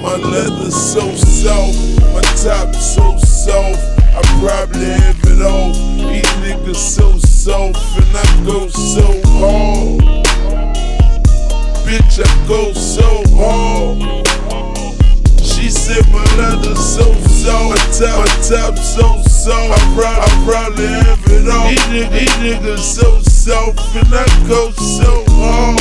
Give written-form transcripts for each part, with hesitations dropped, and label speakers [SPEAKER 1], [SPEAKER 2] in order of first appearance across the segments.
[SPEAKER 1] My leather's so soft, my top so soft, I probably have it all. These niggas so soft and I go so hard. Bitch, I go so hard. She said my leather's so soft, my top so soft, I probably have it all. These niggas so soft and I go so hard.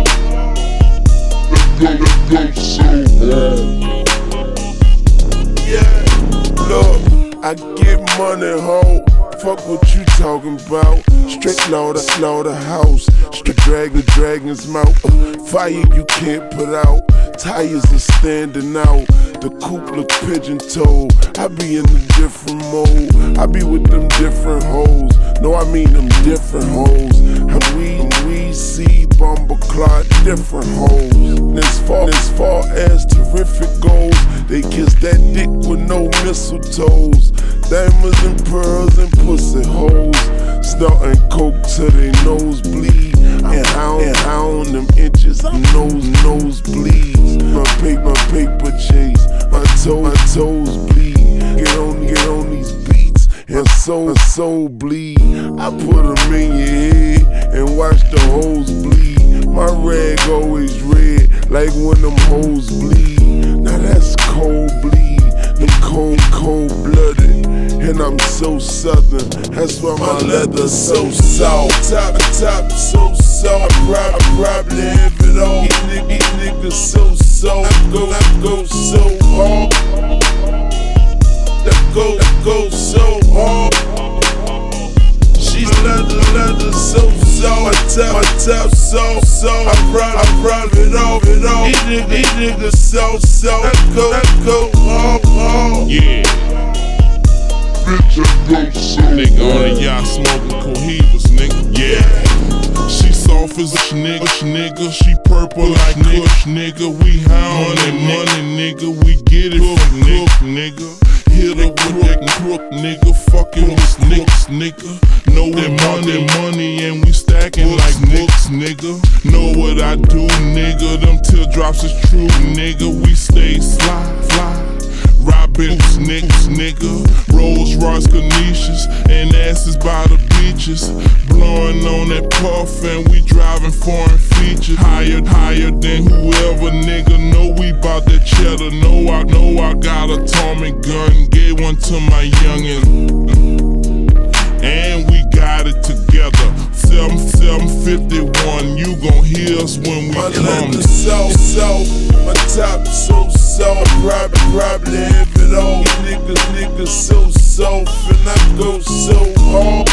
[SPEAKER 1] Go so hard. Yeah, look, I get money, ho. Fuck what you talking about. Straight slaughterhouse. Straight drag the dragon's mouth. Fire you can't put out. Tires are standing out. The coupe look pigeon-toed. I be in a different mode. I be with them different hoes. No, I mean them different hoes. And we see bomber clot different hoes. As far as terrific goes, they kiss that dick with no mistletoes. Diamonds and pearls and pussy hoes. Snorting coke till they nose bleed. And hound them inches, nose bleeds. My paper chase, my toes bleed. Get on these beats and so bleed. I put them in your head and watch the hoes bleed. My rag always red, like when them hoes bleed. Now that's cold bleed, them cold-blooded. And I'm so southern, that's why my leather's so soft. Top so soft, I probably have it all. These niggas so soft, I go so hard. I go so hard. She's leather so soft, my top so soft, I probably have it all. These niggas so soft, I go hard.
[SPEAKER 2] Yeah. Nigga on the yacht smoking cohibas, nigga. Yeah. She soft as a nigga. She purple like Kush, nigga. We hound money, nigga. We get it from nigga. Hit her with that crook, nigga. Fucking with nigga. Know that money, and we stacking like books, nigga. Know what I do, nigga. Them teardrops is true, nigga. We stay fly. Robbing nigga, Rolls Royce Canisius and asses by the beaches. Blowing on that puff and we driving foreign features. Higher than whoever, nigga. Know we bout that cheddar. Know I got a Tommy gun. Gave one to my youngin'. And we got it together. 751, you gon' hear us when we come.
[SPEAKER 1] My leather's so soft, my top so soft, probably have it all. These niggas so soft, and I go so hard.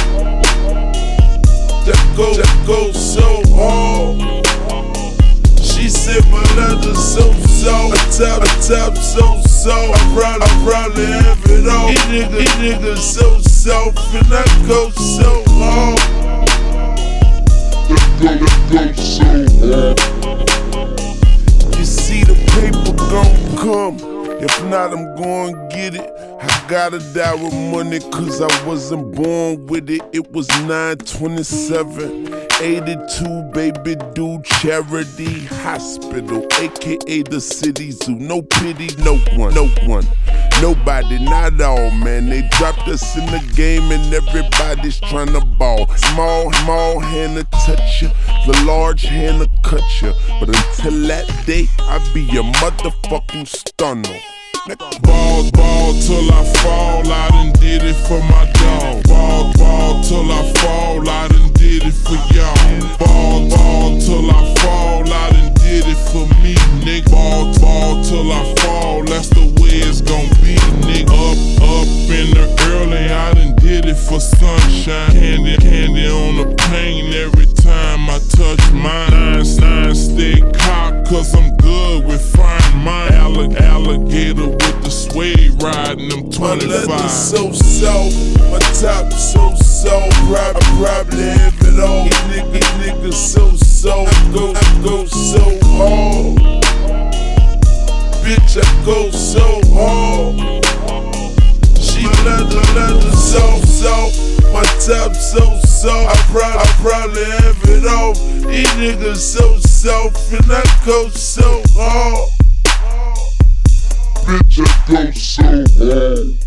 [SPEAKER 1] I go so hard. She said my leather's so soft, my top so soft, I probably have it all. These niggas so soft, and I go so hard. You see the paper gon' come. If not, I'm gon' get it. I gotta die with money cause I wasn't born with it. It was 9/27, 82, baby, do charity hospital, aka the city zoo. No pity, no one. Nobody, not all, man. They dropped us in the game and everybody's tryna ball. Small hand to touch you, the large hand to cut you. But until that day, I be a motherfucking stunner.
[SPEAKER 2] Ball till I fall, I done did it for my dog. Ball till I fall, I done did it for y'all. Ball till I fall, I done did it for me, nigga. Ball till I fall, that's the way it's gon' be, nigga. Up in the early, I done did it for sunshine. Candy on the pain every time I touch mine. Nine stay cocked, cause I'm good with fine mind. Alligator with the suede riding them 25.
[SPEAKER 1] My leather's so soft, my top so soft, I probably have it all. These niggas so soft, I go so hard. Bitch, I go so hard. She leather soft, my top so soft, I probably have it all. These niggas so soft, and I go so hard. go so hard.